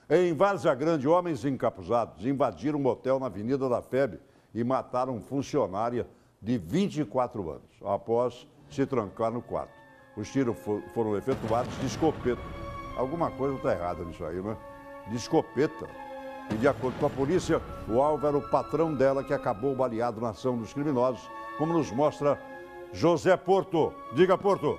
Em Várzea Grande, homens encapuzados invadiram um motel na Avenida da FEB e mataram funcionária de 24 anos, após se trancar no quarto. Os tiros foram efetuados de escopeta. Alguma coisa está errada nisso aí, né? De escopeta. E de acordo com a polícia, o alvo era o patrão dela que acabou baleado na ação dos criminosos, como nos mostra José Porto. Diga, Porto.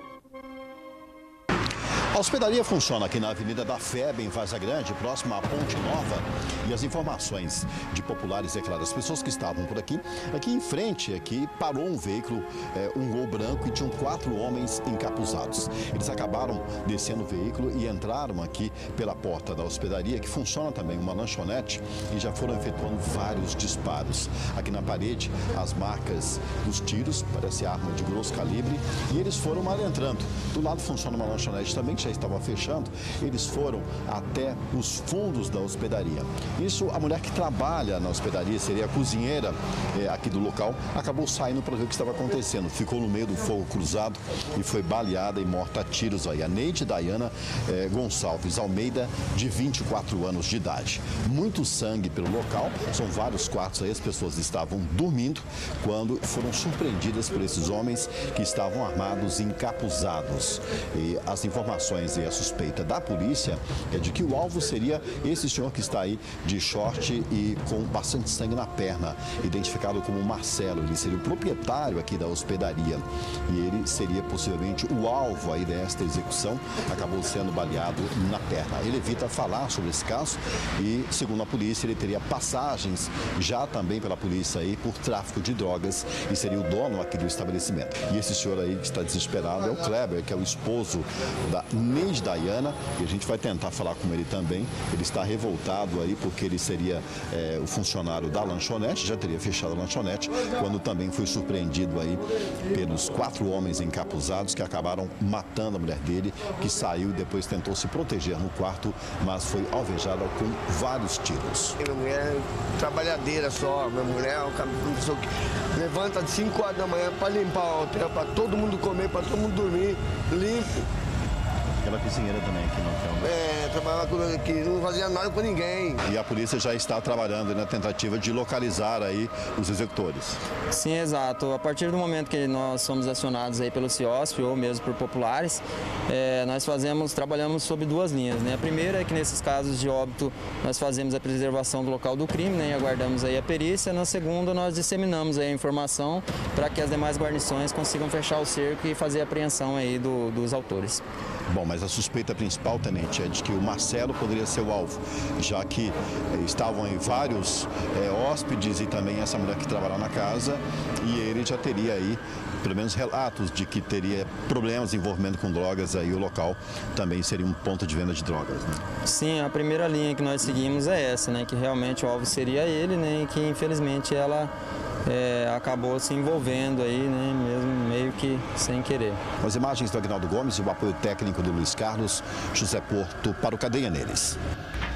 A hospedaria funciona aqui na Avenida da FEB, em Várzea Grande, próxima à Ponte Nova. E as informações de populares, é claro, as pessoas que estavam por aqui, aqui em frente, aqui parou um veículo, um Gol branco, e tinham 4 homens encapuzados. Eles acabaram descendo o veículo e entraram aqui pela porta da hospedaria, que funciona também uma lanchonete, e já foram efetuando vários disparos. Aqui na parede, as marcas dos tiros, parece arma de grosso calibre, e eles foram adentrando. Do lado funciona uma lanchonete também, que já estava fechando. Eles foram até os fundos da hospedaria. Isso, a mulher que trabalha na hospedaria, seria a cozinheira aqui do local, acabou saindo para ver o que estava acontecendo. Ficou no meio do fogo cruzado e foi baleada e morta a tiros aí. A Neide Dayana Gonçalves Almeida, de 24 anos de idade. Muito sangue pelo local, são vários quartos aí, as pessoas estavam dormindo quando foram surpreendidas por esses homens que estavam armados e encapuzados. E as informações e a suspeita da polícia é de que o alvo seria esse senhor que está aí de short e com bastante sangue na perna, identificado como Marcelo. Ele seria o proprietário aqui da hospedaria e ele seria possivelmente o alvo aí desta execução. Acabou sendo baleado na perna. Ele evita falar sobre esse caso e, segundo a polícia, ele teria passagens já também pela polícia aí por tráfico de drogas e seria o dono aqui do estabelecimento. E esse senhor aí que está desesperado é o Kleber, que é o esposo da Neide Dayana, e a gente vai tentar falar com ele também. Ele está revoltado aí porque ele seria o funcionário da lanchonete, já teria fechado a lanchonete, quando também foi surpreendido aí pelos 4 homens encapuzados que acabaram matando a mulher dele, que saiu e depois tentou se proteger no quarto, mas foi alvejada com vários tiros. Minha mulher é trabalhadeira só, minha mulher é uma pessoa que levanta de 5 horas da manhã para limpar o hotel, para todo mundo comer, para todo mundo dormir, limpo. Aquela cozinheira também aqui no hotel. Trabalhava aqui, não fazia nada com ninguém. E a polícia já está trabalhando na tentativa de localizar aí os executores. Sim, exato. A partir do momento que nós somos acionados aí pelo CIOSP ou mesmo por populares, nós trabalhamos sob 2 linhas, né? A primeira é que nesses casos de óbito nós fazemos a preservação do local do crime, né? E aguardamos aí a perícia. Na segunda nós disseminamos aí a informação para que as demais guarnições consigam fechar o cerco e fazer a apreensão aí dos autores. Bom, mas a suspeita principal, tenente, é de que o Marcelo poderia ser o alvo, já que estavam em vários hóspedes e também essa mulher que trabalhava na casa, e ele já teria aí pelo menos relatos de que teria problemas envolvendo com drogas, aí o local também seria um ponto de venda de drogas, né? Sim, a primeira linha que nós seguimos é essa, né, que realmente o alvo seria ele, né, e que infelizmente ela acabou se envolvendo aí, né, mesmo meio que sem querer. As imagens do Aguinaldo Gomes e o apoio técnico do Luiz Carlos, José Porto para o Cadeia Neles.